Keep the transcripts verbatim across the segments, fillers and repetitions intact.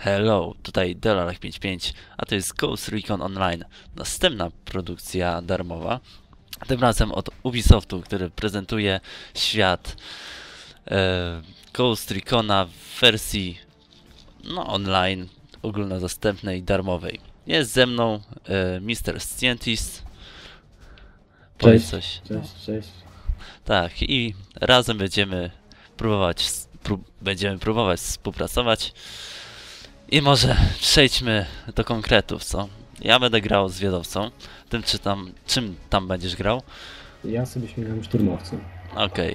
Hello, tutaj Delarach pięćdziesiąt pięć, a to jest Ghost Recon Online, następna produkcja darmowa, tym razem od Ubisoftu, który prezentuje świat e, Ghost Recona w wersji no, online, ogólnodostępnej, darmowej. Jest ze mną e, mister Scientist. Powiedz Cześć, coś. cześć, cześć. Tak, i razem będziemy próbować, spró będziemy próbować współpracować. I może przejdźmy do konkretów, co? Ja będę grał zwiadowcą. Tym czy tam, czym tam będziesz grał? Ja sobie śmigam szturmowcem. Okej.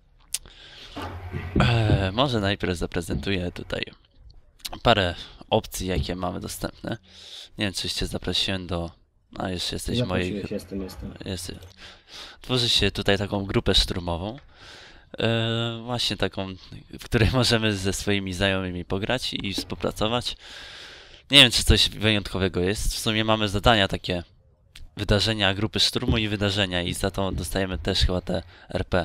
Eee, może najpierw zaprezentuję tutaj parę opcji, jakie mamy dostępne. Nie wiem, czy cię zaprosiłem do... A, jeszcze jesteś w mojej... Zaprosiłeś, jestem, jestem. Jest... Tworzy się tutaj taką grupę szturmową. Eee, właśnie taką, w której możemy ze swoimi znajomymi pograć i współpracować. Nie wiem, czy coś wyjątkowego jest. W sumie mamy zadania takie, wydarzenia grupy szturmu i wydarzenia i za to dostajemy też chyba te R P.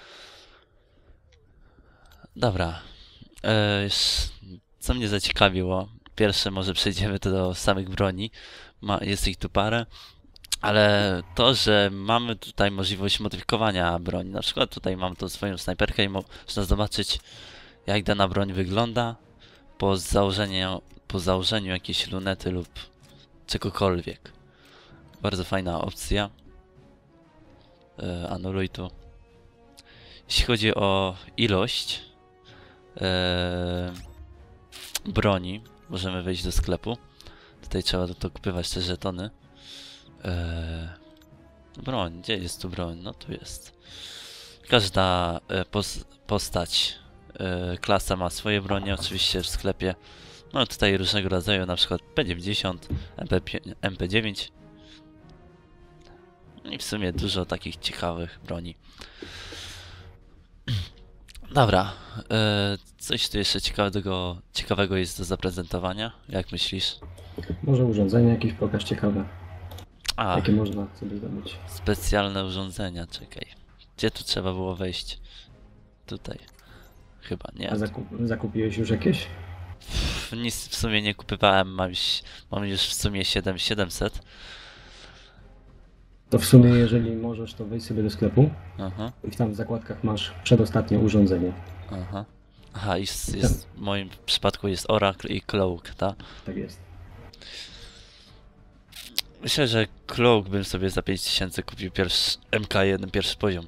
Dobra. E, co mnie zaciekawiło, pierwsze może przejdziemy to do samych broni. Ma, jest ich tu parę. Ale to, że mamy tutaj możliwość modyfikowania broni. Na przykład tutaj mam tą swoją snajperkę i można zobaczyć, jak dana broń wygląda po założeniu, po założeniu jakiejś lunety lub czegokolwiek. Bardzo fajna opcja. E, anuluj tu. Jeśli chodzi o ilość e, broni, możemy wejść do sklepu. Tutaj trzeba dokupywać te żetony. E, broń, gdzie jest tu broń? No tu jest. Każda e, pos postać, e, klasa ma swoje bronie, oczywiście w sklepie. No tutaj różnego rodzaju, na przykład P dziewięćdziesiąt, M P dziewięć. I w sumie dużo takich ciekawych broni. Dobra, e, coś tu jeszcze ciekawego, ciekawego jest do zaprezentowania, jak myślisz? Może urządzenia jakieś pokaż ciekawe, A, jakie można sobie zdobyć. specjalne urządzenia, czekaj. Gdzie tu trzeba było wejść? Tutaj. Chyba nie. A zakup zakupiłeś już jakieś? Pff, nic w sumie nie kupywałem, mam już, mam już w sumie siedem tysięcy siedemset. To w sumie, jeżeli możesz, to wejdź sobie do sklepu Aha, i tam w zakładkach masz przedostatnie urządzenie. aha. Aha, jest, jest, w moim przypadku jest Oracle i Cloak, tak? Tak jest. Myślę, że Cloak bym sobie za pięć tysięcy kupił pierwszy M K jeden, pierwszy poziom.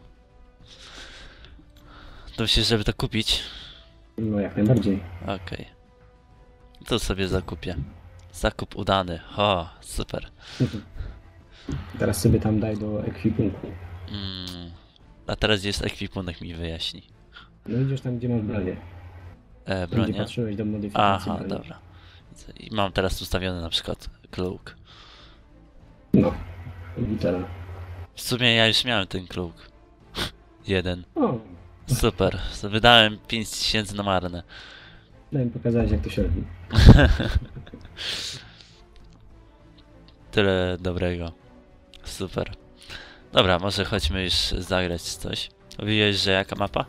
To myślę, żeby to kupić. No jak najbardziej. Okej. Okay. To sobie zakupię. Zakup udany. O, super. Teraz sobie tam daj do ekwipunku. Mm. A teraz gdzie jest ekwipunek, mi wyjaśni. No idziesz tam, gdzie masz bronię. E, Tam, gdzie bronię? patrzyłeś do modyfikacji Aha, broni. dobra. I mam teraz ustawiony na przykład Cloak. No, litera. W sumie ja już miałem ten Cloak. Jeden. O, Super. Wydałem pięć tysięcy na marne. daj mi pokazać, jak to się robi. Tyle dobrego. Super. Dobra, może chodźmy już zagrać coś. Mówiłeś, że jaka mapa?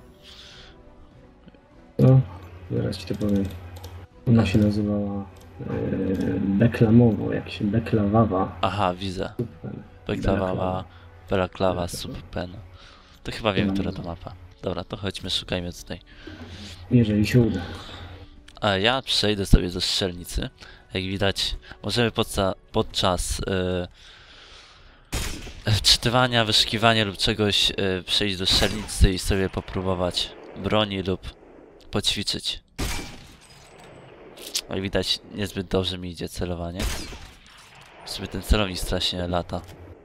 No, zaraz ci to powiem. Ona się nazywała e, Beklamowo, jak się Beklawawa. Aha, widzę. Super. Beklawa, Belaklawa, Belaklawa. Superpen. To chyba wiem, która to mapa. Dobra, to chodźmy, szukajmy tutaj. Jeżeli się uda. A ja przejdę sobie do strzelnicy. Jak widać, możemy podca podczas yy, wczytywania, wyszukiwania lub czegoś yy, przejść do strzelnicy i sobie popróbować broni lub poćwiczyć. Jak widać, niezbyt dobrze mi idzie celowanie. Sobie ten celownik strasznie lata.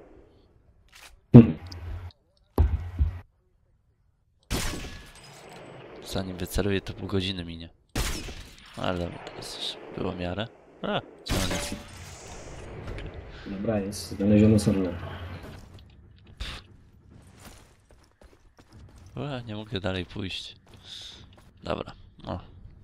Hmm. Zanim Zanim wyceluję, to pół godziny minie. Ale dobra, teraz już było w miarę. A, czemu nie? Dobra, jest. Znaleziono serwer. Ua, nie mogę dalej pójść. Dobra, no.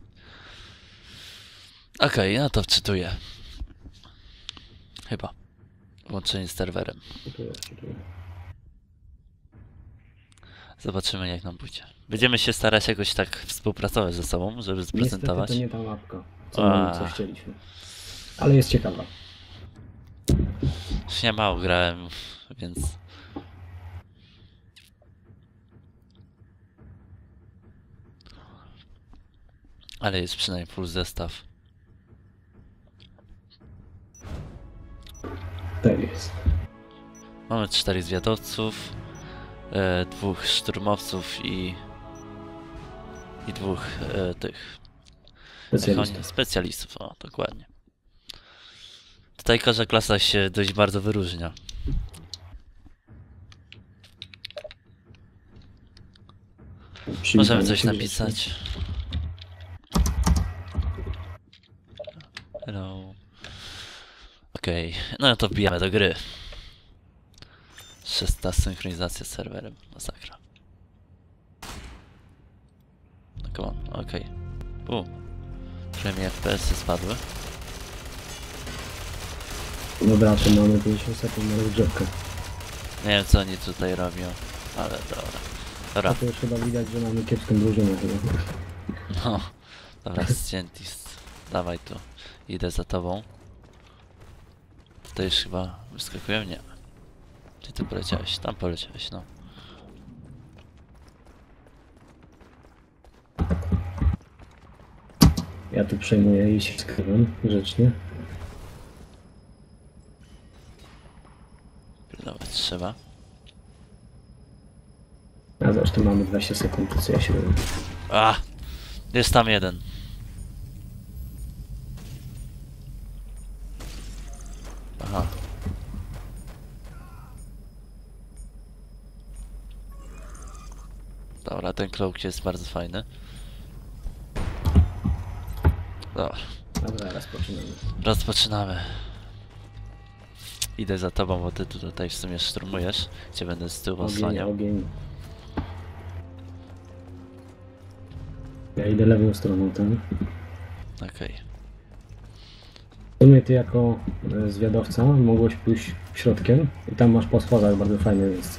Okej, okay, no to wczytuję. Chyba. Łączenie z serwerem. Czytuję, czytuję. Zobaczymy jak nam pójdzie. Będziemy się starać jakoś tak współpracować ze sobą, żeby Niestety zaprezentować. to nie ta mapka, co, mamy, co A. chcieliśmy. Ale jest ciekawa. Już nie mało grałem, więc... Ale jest przynajmniej full zestaw. Tak jest. Mamy czterech zwiadowców, e, dwóch szturmowców i... i dwóch e, tych... Specjalista. Oni- specjalistów, o, dokładnie. Tutaj każda klasa się dość bardzo wyróżnia. Możemy coś napisać. Hello. Okej, okay. No to wbijamy do gry. Szósta synchronizacja z serwerem. Masakra. No come on, okej. Okay. U. Trochę mi F P S-y spadły. Dobra, to mamy pięćdziesiąt sekund na rozgrzewkę. Nie wiem co oni tutaj robią, ale dobra. Dobra, A to już chyba widać, że mamy kiepską drużynę chyba. no. Dobra, Scientist. Dawaj tu. Idę za tobą. Tutaj już chyba wyskakują? Nie. Gdzie ty poleciałeś? Tam poleciałeś, no. Ja tu przejmuję i się skrywam grzecznie. Pilnować trzeba. A zresztą mamy dwadzieścia sekund, to co ja się robię. A! Jest tam jeden. Aha. Dobra, ten cloak jest bardzo fajny. Dobra, Dobra, rozpoczynamy. rozpoczynamy. Idę za tobą, bo ty tu tutaj w sumie szturmujesz. Cię będę z tyłu Ogień, osłaniał. ogień. Ja idę lewą stroną tam. Okej. W sumie ty jako e, zwiadowca mogłeś pójść środkiem i tam masz po schodach bardzo fajne miejsce.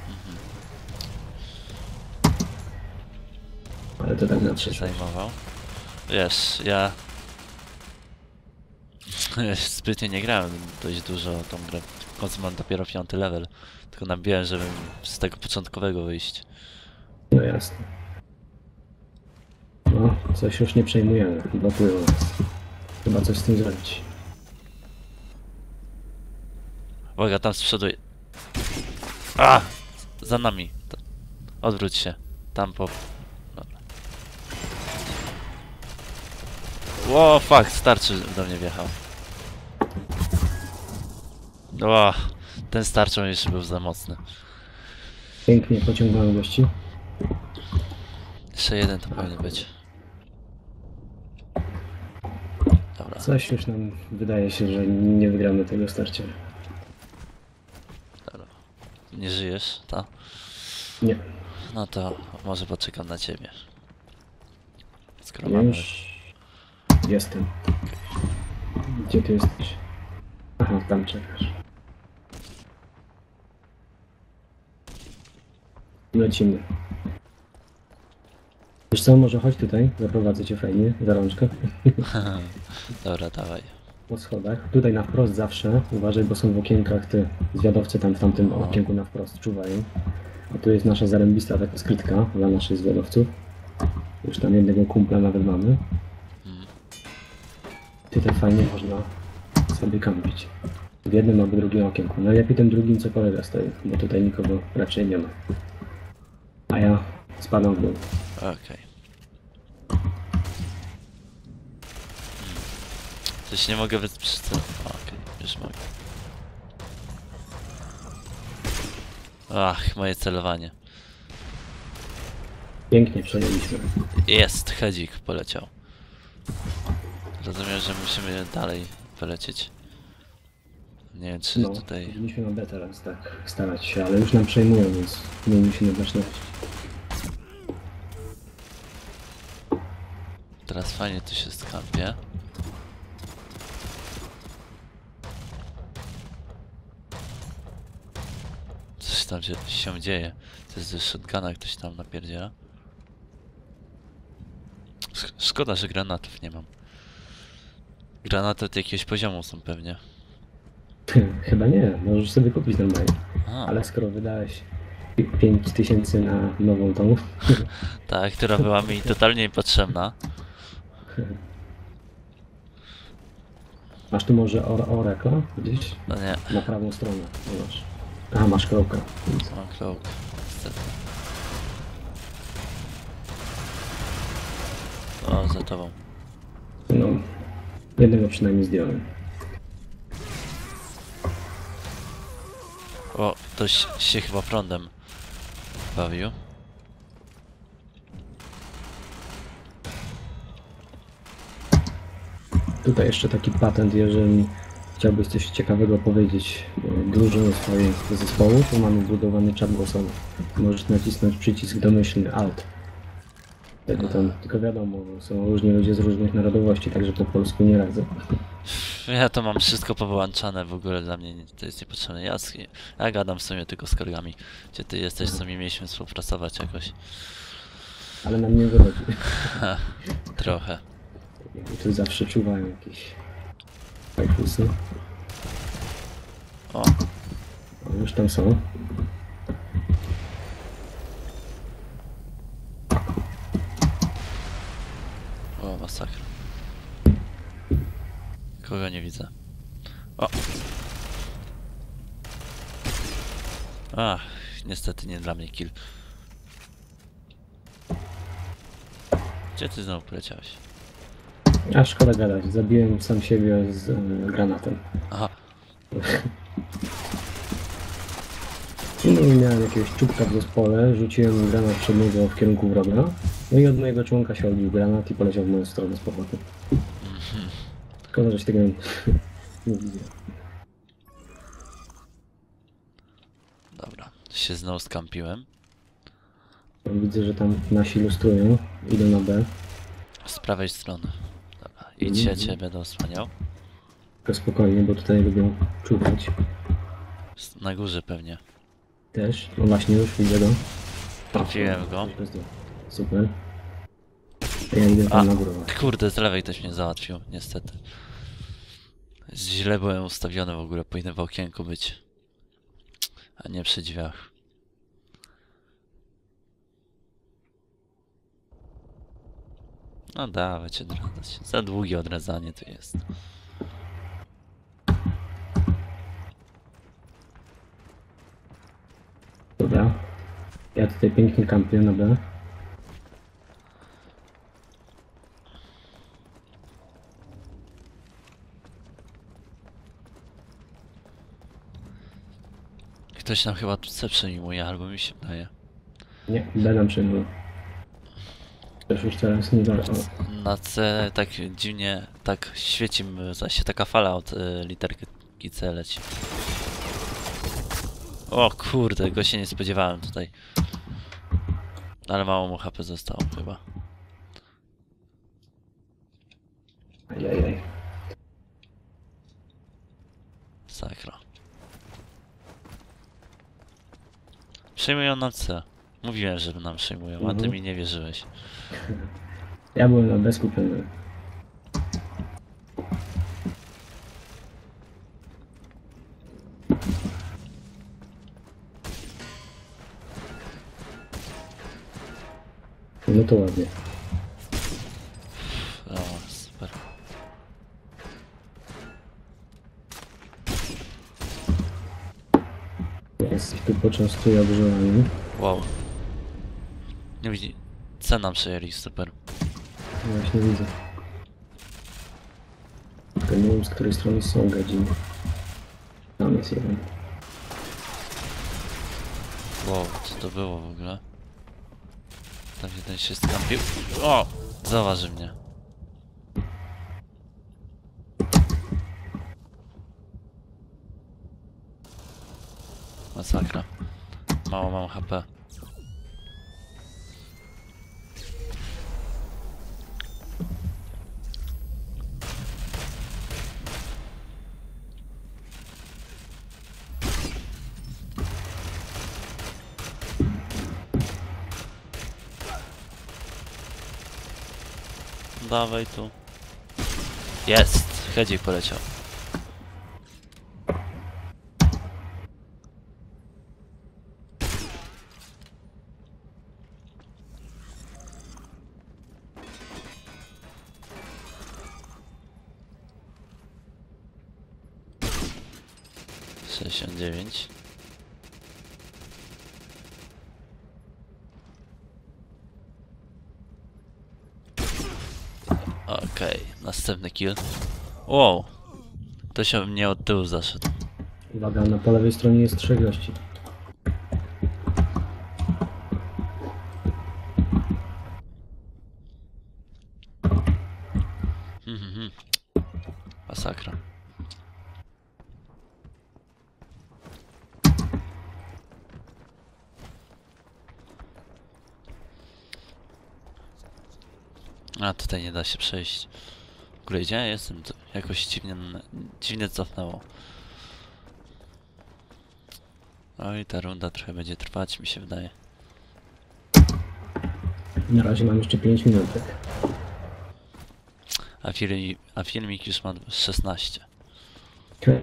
Ale to tak na Się przyszłość. zajmował. Wiesz, ja... Zbytnio nie grałem dość dużo tą grę. W końcu mam dopiero piąty level. Tylko nabiłem, żeby z tego początkowego wyjść. No jasne. No, coś już nie przejmujemy, blokują nas. Chyba coś z tym zrobić. Uwaga, tam z przodu... je- A! Za nami. To- Odwróć się. Tam po... Dobra. Ło, fuck, starczy do mnie wjechał. Ło, ten starczą jeszcze był za mocny. Pięknie pociągnąłem gości. Jeszcze jeden to powinien być. Dobra. Coś już nam wydaje się, że nie wygramy tego starcia. Dobra. Nie żyjesz, ta? Nie, No to może poczekam na ciebie. Skoro ja mamy... już jestem. Gdzie ty jesteś? Aha, tam czekasz. Lecimy. Wiesz co, może chodź tutaj, zaprowadzę cię fajnie, za rączkę. Dobra, dawaj. Po schodach. Tutaj na wprost zawsze. Uważaj, bo są w okienkach te zwiadowcy tam w tamtym No. okienku na wprost czuwają. A tu jest nasza zarębista taka skrytka dla naszych zwiadowców. Już tam jednego kumpla nawet mamy. Mm. Tutaj fajnie można sobie kampić. W jednym albo drugim okienku. Najlepiej tym drugim, co kolega stoi, bo tutaj nikogo raczej nie ma. A ja spadam w dół. Okej. Coś nie mogę wytrzymać. Okej, już mogę. Ach, moje celowanie. Pięknie przejęliśmy. Jest, hedzik poleciał. Rozumiem, że musimy dalej polecieć. Nie wiem, czy No, tutaj... powinniśmy na B teraz tak starać się, ale już nam przejmują, więc nie musimy zaczynać. Teraz fajnie tu się skampie. Coś coś tam się, się dzieje. To jest ze shotguna, ktoś tam napierdziela. Sz szkoda, że granatów nie mam. Granaty od jakiegoś poziomu są pewnie. Chyba nie, możesz sobie kupić normalnie. A, Ale skoro wydałeś pięć tysięcy na nową tą, ta, która była mi totalnie niepotrzebna. masz tu może or Oreka gdzieś? No nie, Na prawą stronę. Nie masz. A, masz kroka. mam cloak. Niestety. O, za tobą. No, jednego przynajmniej zdjąłem. O, ktoś się chyba prądem bawił. Tutaj jeszcze taki patent, jeżeli chciałbyś coś ciekawego powiedzieć e, drużynie swojej zespołu, to mamy wbudowany czat głosowy. Możesz nacisnąć przycisk domyślny Alt. Wtedy tam, tylko wiadomo, są różni ludzie z różnych narodowości, także po polsku nie radzę. Ja to mam wszystko powyłączane, w ogóle dla mnie nie- to jest niepotrzebne. Ja, z- ja gadam w sumie tylko z kolegami. Gdzie ty jesteś, co mi mieliśmy współpracować jakoś. Ale nam nie wychodzi. Trochę. I tu zawsze czuwają jakieś fajfusy. O, O, już tam są. o, masakra. Kogo nie widzę. O! Ach, niestety nie dla mnie kill. Gdzie ty znowu poleciałeś? A szkoda gadać, zabiłem sam siebie z e, granatem. Aha, No i miałem jakiegoś czubka w zespole, rzuciłem granat przed niego w kierunku wroga. No i od mojego członka się odbił granat i poleciał w moją stronę z powrotem. Szkoda, że się tego nie, nie widzę. dobra. Się znowu skampiłem. Widzę, że tam nasi lustrują, idą na B. Z prawej strony. Dobra, idź, ja cię będę osłaniał. Tylko spokojnie, bo tutaj lubią czuwać. S- Na górze pewnie. Też. No właśnie, już widzę go. Trafiłem go. Super. Ja idę A, tam na górę. kurde, z lewej ktoś mnie załatwił, niestety. Źle byłem ustawiony w ogóle, powinien w okienku być. A nie przy drzwiach. No dawać, odradzać. Za długie odradzanie to jest. Dobra. Ja tutaj pięknie kampię na B. Ktoś nam chyba tu C przejmuje, albo mi się wydaje. Nie, B nam przejmuje. Też już teraz nie da. O, Na C tak dziwnie, tak świeci m- za się taka fala od y, literki C leci. O kurde, go się nie spodziewałem tutaj. Ale mało mu H P zostało chyba. ajajaj. Sakra. Przejmują nam C. Mówiłem, że nam przejmują, a ty Mhm. mi nie wierzyłeś. Ja byłem na B skupiony. No to ładnie. O, super. Jest ich tu poczęstuję obrzewami. Wow. Nie widzi. C nam przejęli, super. Właśnie widzę. Tylko nie wiem, z której strony są gadziny. Tam jest jeden. Wow, co to było w ogóle? Tam jeden się skampił. O! Zauważy mnie. Masakra. Mało mam H P. dawaj tu. Jest! Hedzik poleciał. sześćdziesiąt dziewięć. Okej, okay, następny kill. Wow! To się mnie od tyłu zaszedł. Uwaga, na po lewej stronie jest trzech gości. Mhm. Masakra. A tutaj nie da się przejść. W ogóle gdzie ja jestem? To jakoś dziwnie, dziwnie cofnęło. Oj, ta runda trochę będzie trwać, mi się wydaje. Na razie mam jeszcze pięć minut. A, film, a filmik już ma szesnaście. Okay.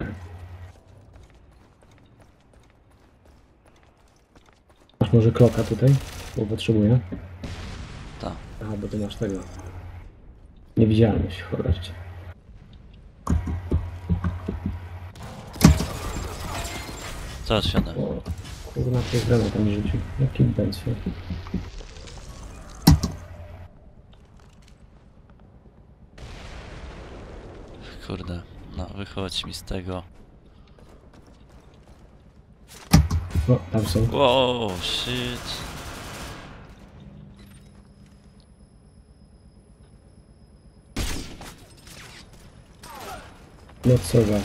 Masz może kloka tutaj? Bo potrzebuję. Tak. Aha, bo ty masz tego. Niewidzialność, cholercie. Załatwione. O, kurwa, to jest granat tam mi rzucił. Jaki będzie? Kurde, no wychodź mi z tego. O, tam są. Wow, shit. No co za...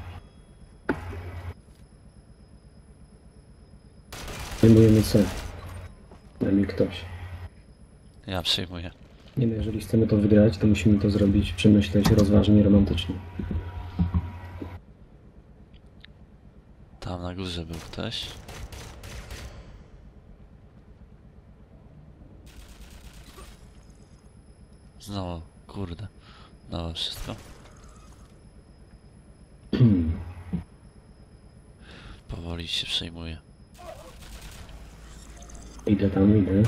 Zajmujemy C. Da mi ktoś. Ja przyjmuję. Nie no, jeżeli chcemy to wygrać, to musimy to zrobić, przemyśleć rozważnie, romantycznie. Tam na górze był ktoś. Znowu, kurde. No wszystko. Powoli się przejmuje. Idę tam, idę.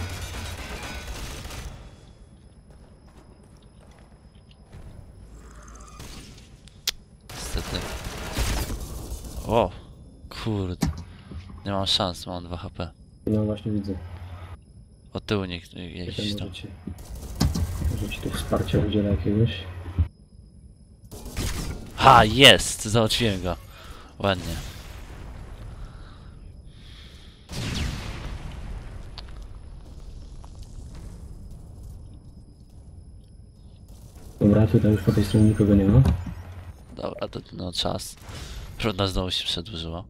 Niestety. O! Kurde. Nie mam szans, mam dwa H P. No właśnie widzę. Od tyłu nie Czekaj, jeździć tam. może ci, może ci tu wsparcia udzielę jakiegoś. Ha! Jest! Załatwiłem go. Ładnie. Dobra, tutaj już po tej stronie nikogo nie ma. Dobra, to no czas. Runda znowu się przedłużyła.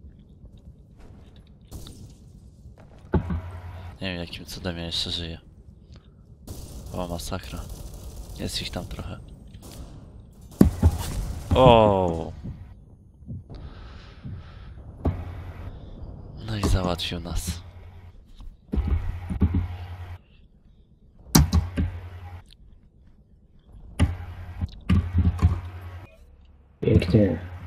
Nie wiem jakim cudem ja jeszcze żyję. O, masakra. Jest ich tam trochę. O. No i załatwił nas. Pięknie.